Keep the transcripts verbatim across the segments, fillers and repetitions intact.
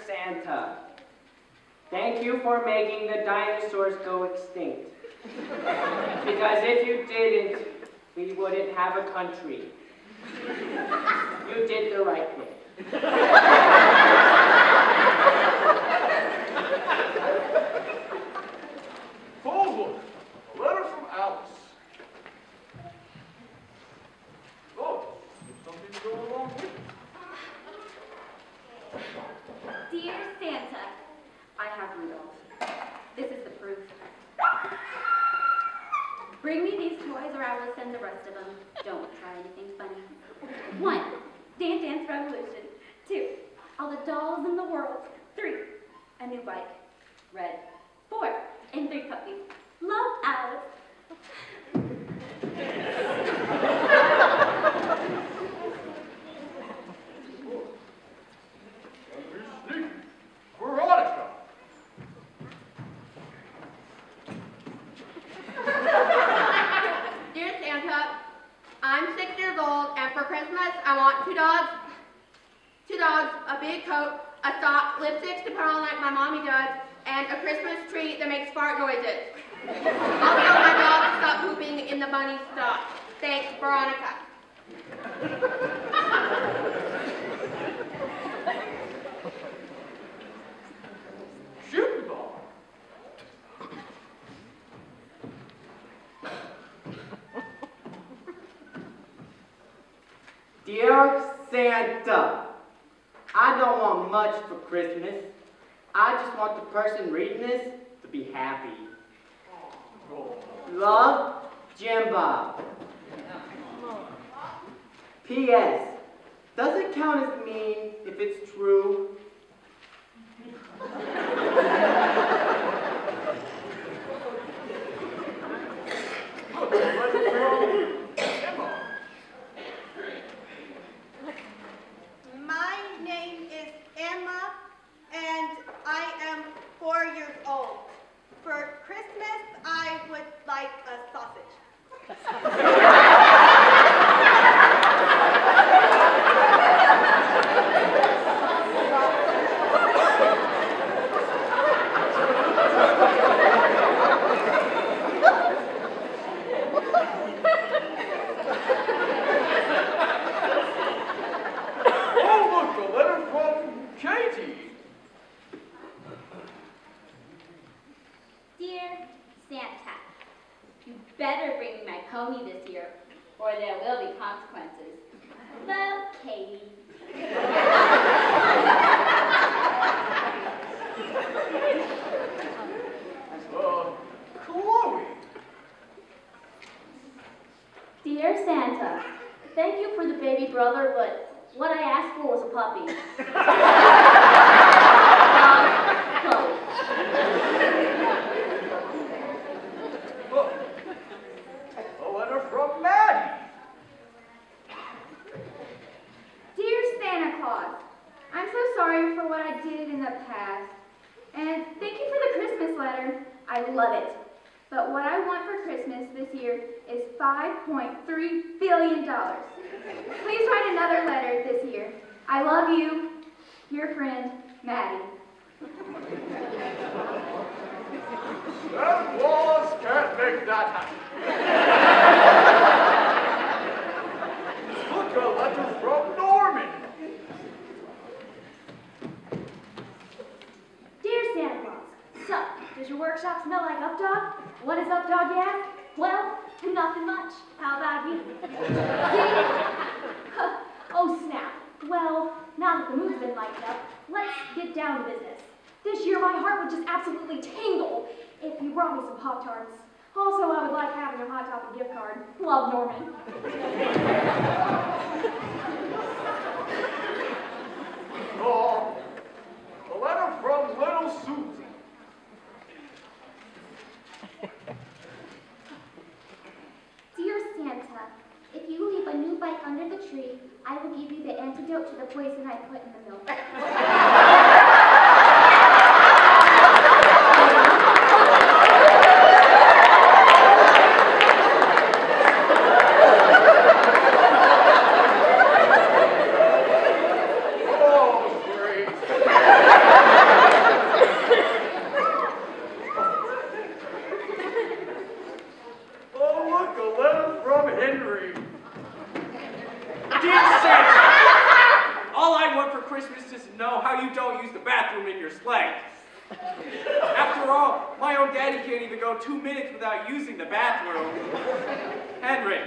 Santa, thank you for making the dinosaurs go extinct. Because if you didn't, we wouldn't have a country. You did the right thing. Forward, a letter from Alice. Oh, something to go along with it. Dear Santa, I have Rudolph. This is the proof. Bring me these toys or I will send the rest of them. Don't try anything funny. One, Dance Dance Revolution. Two, all the dolls in the world. Three, a new bike. Red. Four, and three puppies. Love, Alice. Veronica. Dear Santa, I'm six years old, and for Christmas, I want two dogs, two dogs, a big coat, a sock, lipsticks to put on like my mommy does, and a Christmas tree that makes fart noises. Also, my dog to stop pooping in the bunny stock. Thanks, Veronica. Shoot the dog. Dear Santa, I don't want much for Christmas. I just want the person reading this to be happy. Love, Jim Bob. P S Does it count as mean if it's true? My name is Emma, and I am four years old. For Christmas, I would like a sausage. Better bring me my pony this year, or there will be consequences. Love, Katie. Uh, Chloe. Dear Santa, thank you for the baby brother, but what I asked for was a puppy. Love, Chloe. A letter from Maddie. Dear Santa Claus, I'm so sorry for what I did in the past. And thank you for the Christmas letter. I love it. But what I want for Christmas this year is five point three billion dollars. Please write another letter this year. I love you. Your friend, Maddie. Santa Claus can't make that happen. Look, a letter from Norman. Dear Santa Claus, so, does your workshop smell like Updog? What is Updog, you ask? Well, nothing much. How about you? Oh, snap. Well, now that the mood's been lightened up, let's get down to business. This year, my heart would just absolutely tingle if you brought me some Pop-Tarts. Also, I would like having a Hot Topic gift card. Love, Norman. Oh, a letter from little Susie. Dear Santa, if you leave a new bike under the tree, I will give you the antidote to the poison I put in the milk. Oh, great. how you don't use the bathroom in your sleigh. After all, my own daddy can't even go two minutes without using the bathroom. Henry.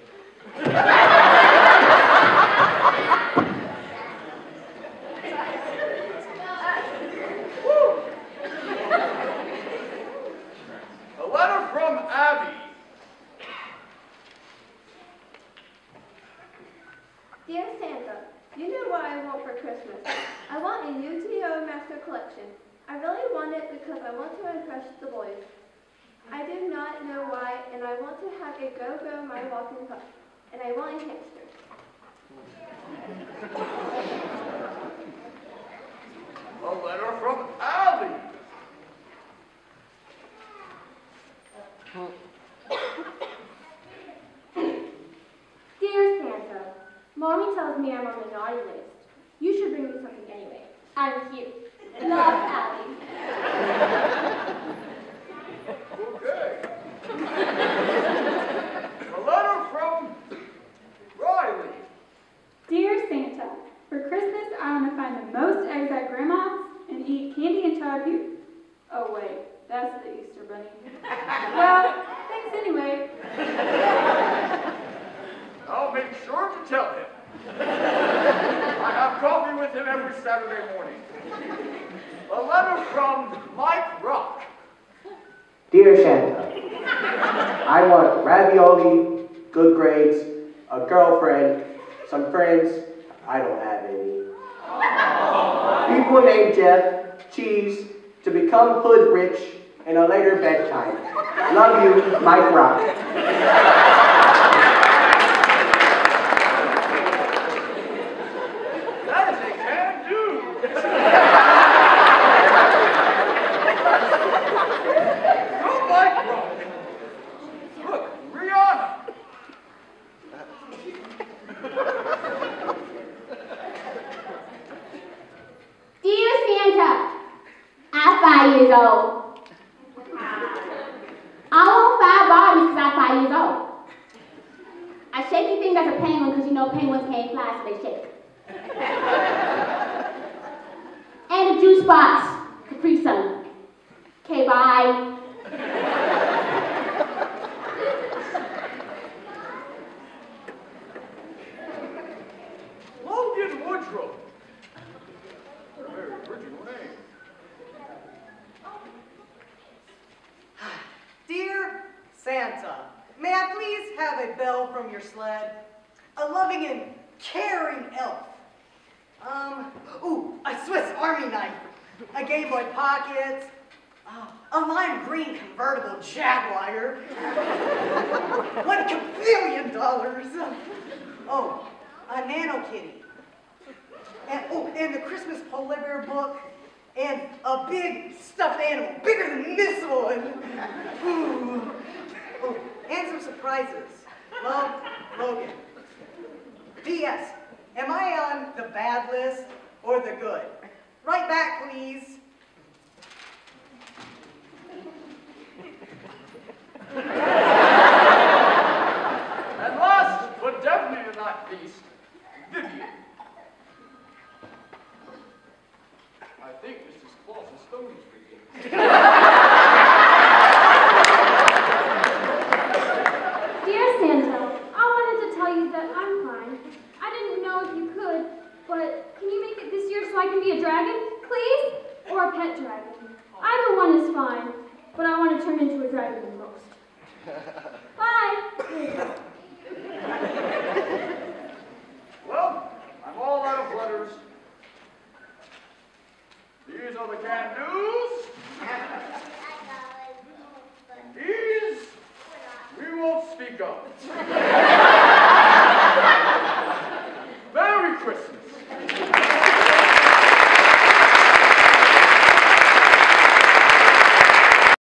A letter from Abby. Dear Santa, you know what I want for Christmas. I want a U T O Master Collection. I really want it because I want to impress the boys. I do not know why, and I want to have a Go-Go My Walking Pup, and I want a hamster. A letter from Allie. Dear Santa, Mommy tells me I'm on the naughty list. You should bring me something anyway. I'm cute. Love, Allie. Okay. A letter from Riley. Dear Santa, for Christmas I want to find the most eggs at Grandma's and eat candy until I puke. Oh wait, that's the Easter Bunny. Well, thanks anyway. I'll make sure to tell him. I have coffee with him every Saturday morning. A letter from Mike Rock. Dear Santa, I want ravioli, good grades, a girlfriend, some friends. I don't have any. People named Jeff, cheese, to become hood rich, and a later bedtime. Love you, Mike Rock. Years old. I want five Barbies because I'm five years old. I shake you things as a penguin because you know penguins can't fly, so they shake. And a juice box, Capri Sun. Okay, bye. Logan Woodruff. What a very original name. Dear Santa, may I please have a bell from your sled? A loving and caring elf. Um, ooh, a Swiss Army knife. A Game Boy Pocket. Uh, a lime green convertible Jaguar. One billion dollars. Oh, a Nano Kitty. And, oh, and the Christmas Polar Bear book. And a big stuffed animal, bigger than this one. Ooh. Oh, and some surprises. Love, Logan. P S. Am I on the bad list or the good? Write back, please. And last, but definitely not least, Vivian. I think Missus Claus is stony speaking. Dear Santa, I wanted to tell you that I'm fine. I didn't know if you could, but can you make it this year so I can be a dragon, please? Or a pet dragon. Either one is fine, but I want to turn into a dragon the most. Bye! Well, I'm all out of letters. These are the can-dos. These we won't speak of.